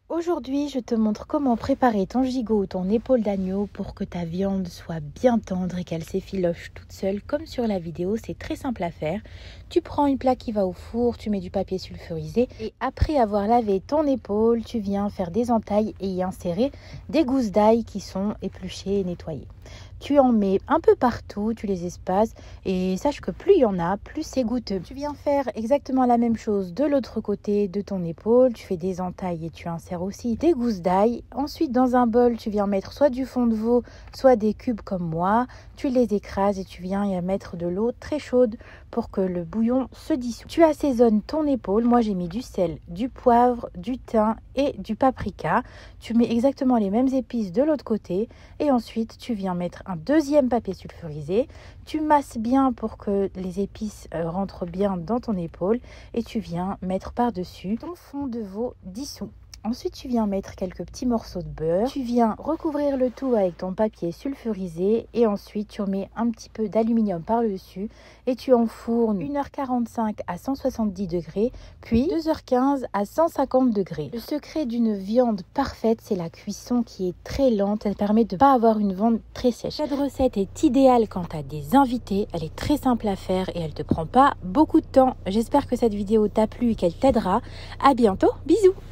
Aujourd'hui, je te montre comment préparer ton gigot ou ton épaule d'agneau pour que ta viande soit bien tendre et qu'elle s'effiloche toute seule comme sur la vidéo. C'est très simple à faire. Tu prends une plaque qui va au four, tu mets du papier sulfurisé et après avoir lavé ton épaule, tu viens faire des entailles et y insérer des gousses d'ail qui sont épluchées et nettoyées. Tu en mets un peu partout, tu les espaces et sache que plus il y en a, plus c'est goûteux. Tu viens faire exactement la même chose de l'autre côté de ton épaule. Tu fais des entailles et tu insères aussi des gousses d'ail. Ensuite, dans un bol, tu viens mettre soit du fond de veau, soit des cubes comme moi. Tu les écrases et tu viens y mettre de l'eau très chaude pour que le bouillon se dissout. Tu assaisonnes ton épaule. Moi, j'ai mis du sel, du poivre, du thym et du paprika. Tu mets exactement les mêmes épices de l'autre côté et ensuite, tu viens mettre un deuxième papier sulfurisé. Tu masses bien pour que les épices rentrent bien dans ton épaule et tu viens mettre par-dessus ton fond de veau dissous. Ensuite, tu viens mettre quelques petits morceaux de beurre. Tu viens recouvrir le tout avec ton papier sulfurisé et ensuite tu mets un petit peu d'aluminium par-dessus et tu enfournes 1h45 à 170 degrés, puis 2h15 à 150 degrés. Le secret d'une viande parfaite, c'est la cuisson qui est très lente. Elle permet de ne pas avoir une viande très sèche. Cette recette est idéale quand tu as des invités. Elle est très simple à faire et elle ne te prend pas beaucoup de temps. J'espère que cette vidéo t'a plu et qu'elle t'aidera. À bientôt, bisous!